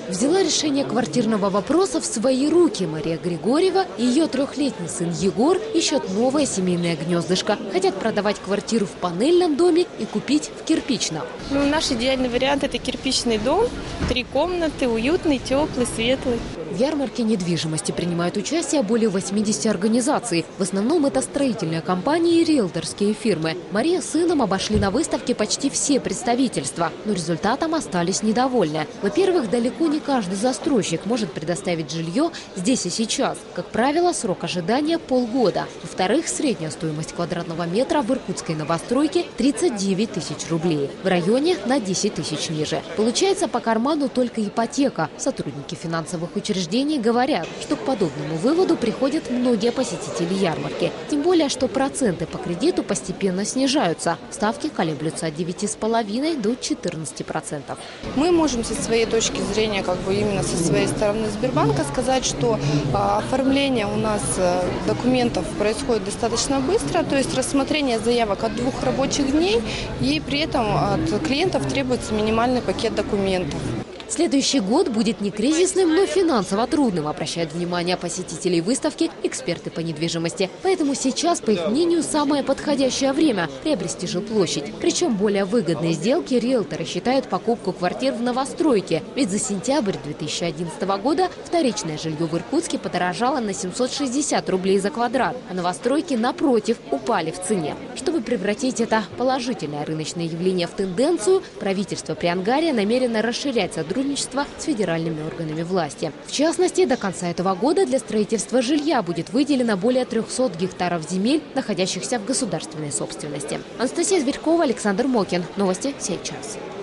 Взяла решение квартирного вопроса в свои руки. Мария Григорьева и ее 3-летний сын Егор ищут новое семейное гнездышко. Хотят продавать квартиру в панельном доме и купить в кирпичном. Наш идеальный вариант – это кирпичный дом, 3 комнаты, уютный, теплый, светлый. В ярмарке недвижимости принимают участие более 80 организаций. В основном это строительные компании и риэлторские фирмы. Мария с сыном обошли на выставке почти все представительства, но результатом остались недовольны. Во-первых, далеко не каждый застройщик может предоставить жилье здесь и сейчас. Как правило, срок ожидания – полгода. Во-вторых, средняя стоимость квадратного метра в иркутской новостройке – 39 тысяч рублей. В районе на 10 тысяч ниже. Получается по карману только ипотека. Сотрудники финансовых учреждений говорят, что к подобному выводу приходят многие посетители ярмарки. Тем более, что проценты по кредиту постепенно снижаются. Ставки колеблются от 9,5% до 14%. Мы можем со своей точки зрения, именно со своей стороны Сбербанка сказать, что оформление у нас документов происходит достаточно быстро, то есть рассмотрение заявок от 2 рабочих дней, и при этом от клиентов требуется минимальный пакет документов. Следующий год будет не кризисным, но финансово трудным, обращают внимание посетителей выставки эксперты по недвижимости. Поэтому сейчас, по их мнению, самое подходящее время приобрести жилплощадь. Причем более выгодные сделки риэлторы считают покупку квартир в новостройке. Ведь за сентябрь 2011 года вторичное жилье в Иркутске подорожало на 760 рублей за квадрат, а новостройки, напротив, упали в цене. Чтобы превратить это положительное рыночное явление в тенденцию, правительство Приангария намерено расширять сотрудничество с федеральными органами власти. В частности, до конца этого года для строительства жилья будет выделено более 300 гектаров земель, находящихся в государственной собственности. Анастасия Зверькова, Александр Мокин. Новости сейчас.